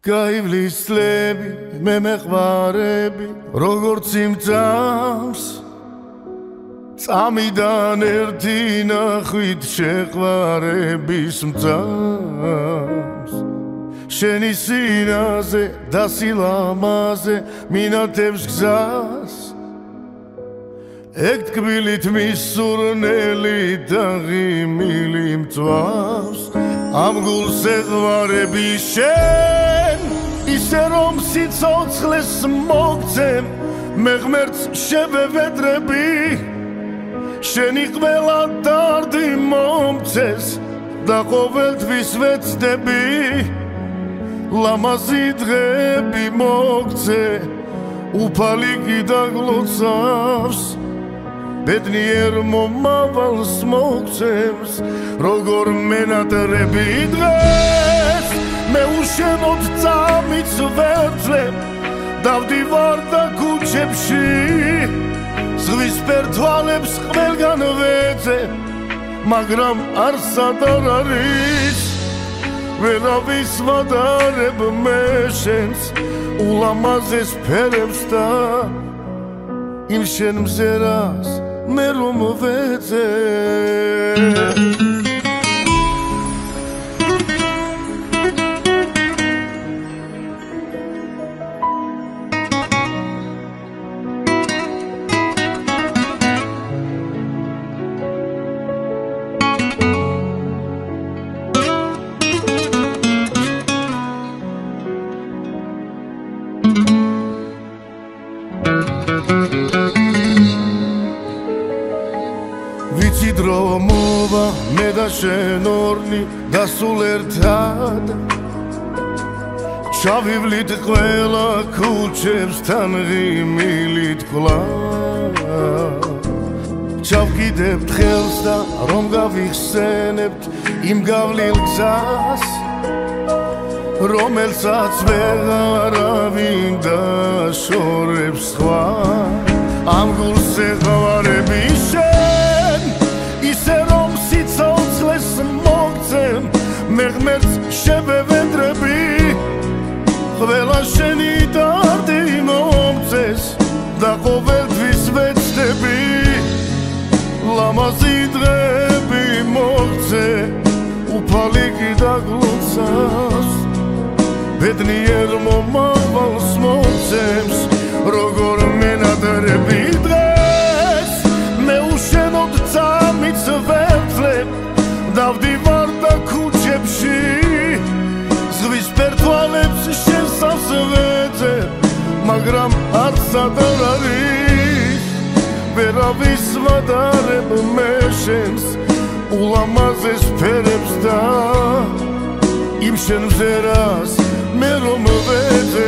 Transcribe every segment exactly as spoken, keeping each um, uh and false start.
გაივლის წლები მე მეყვარები როგორც იმ წამს წამიდან ერთი ნახვით შეყვარების მწამს შენი სინაზე და სილამაზე მინათებს გზას ეგ თკბილით მისურნელი და ღიმილი მწვავს ამ გულს ეღვარები შენ ისე რომ სიცოცხლეს მოგცემ მე ღმერთს შევევედრები შენი ყველა დარდი მომცეს და ყოველთვის ვეცდები ლამაზი დღეები მოგცე უფალი გიდაგლოცავს ბედნიერ მომავალს მოგცემს როგორ მენატრები დღეს მე უშენოდ წამიც ვერძლებ დავდივარ და ქუჩებში ზღვის ფერთვალებს ყველგან ვეძე მაგრამ არსად არ არის ვერავის ვადარებ მე შენს ულამაზეს ფერებს და იმ შენ მზერას მე რომ ვეძე ვიცი დრო მოვა მე და შენ ორნი და სულ ერთად ჩავივლით ყველა ქუჩებს თან ღიმილით კვლავ ჩავკიდებთ ხელს და რომ გავიხსენებთ იმ გავლილ გზას რომელსაც ვეღარავინ დაშორებს სხვა ამ გულს ეღვარები შენ ისე რომ სიცოცხლეს მოგცემ მე ღმერთს შევევედრები ყველა შენი დარდი მომცეს და ყოველთვის ვეცდები ლამაზი დღეები მოგცე უფალი გიდაგლოცავს ბედნიერ მომავალს მოგცემს როგორ მენატრები დღეს მე უშენოდ წამიც ვერძლებ დავდივარ და ქუჩებში ზღვის ფერთვალებს შენსავს ვეძე მაგრამ არსად არ არის ვერავის ვადარებ მე შენს ულამაზეს ფერებს და იმ შენ მზერას მე რომ ვეძე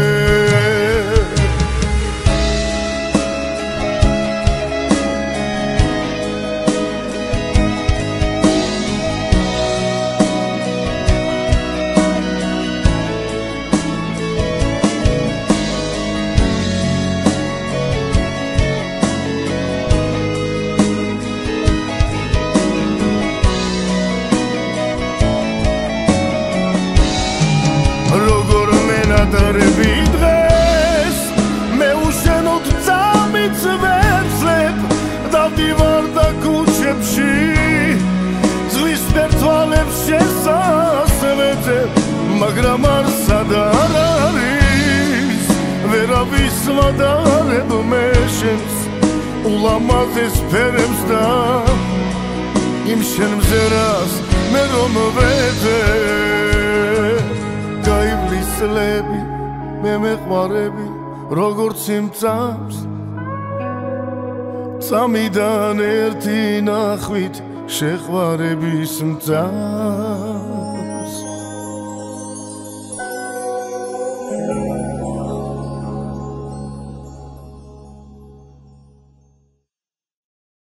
მენატრები დღეს მე უშენოდ წამიც ვერძლებ დავდივარ და ქუჩებში ზღვის ფერთვალებს შესასვლელებ მაგრამ არსად არ არის ვერავის ვადარებ მე შენს ულამაზეს ფერებს და იმ შენ მზერას მე რომ ვეძე გაივლის წლები მე მეყვარები როგორც იმ წამს წამიდან ერთი ნახვით შეყვარების მწამს